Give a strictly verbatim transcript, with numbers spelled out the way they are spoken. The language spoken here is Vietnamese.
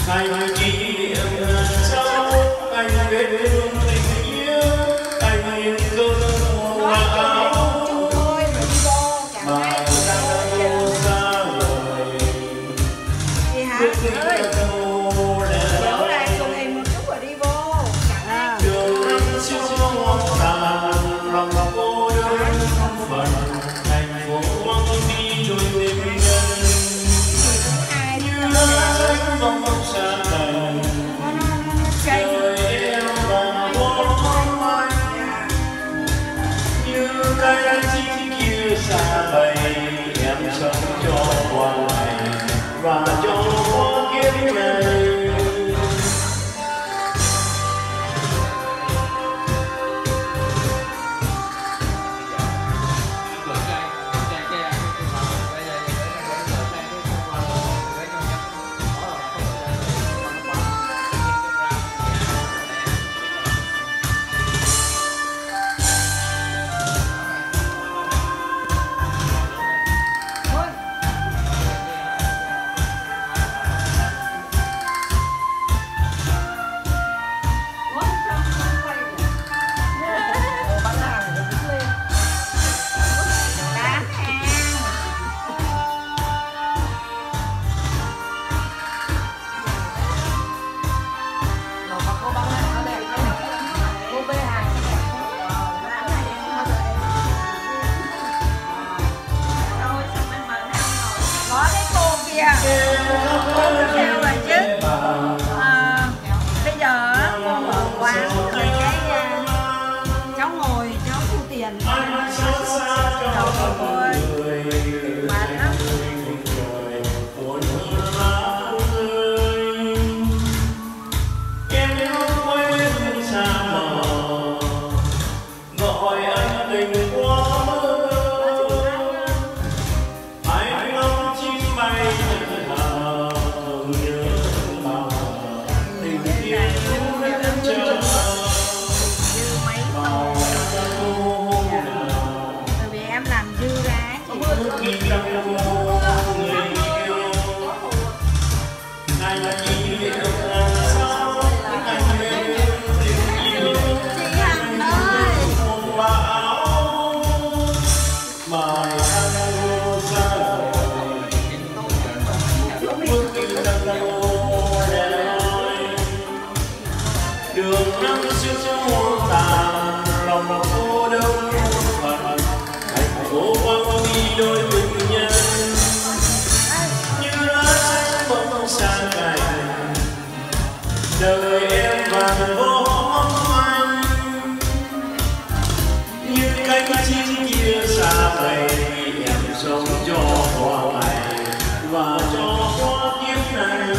Anh kỷ niệm sau anh vết thương tình yêu anh yên cơn mùa bão mà ta đâu xa lời quyết định đâu là đường xuống tàn lòng cô đơn phần thành phố hoang đi trôi tìm nhân như lá xanh vòng vòng xa tầng đời em và bóng anh như cái chim kia xa bay em sống cho hoài và cho kiếp này. Theo rồi chứ à, bây giờ cô mở quán rồi cái cháu ngồi cháu thu tiền đầu của cô ơi mệt lắm. Đường năm xưa tàn lòng cô đơn phận thành phố hoang đi đôi tình nhân như lá xanh bóng xa cành đời em vàng vô anh như cánh chim kia xa bay em sống cho hoài và cho kiếp này.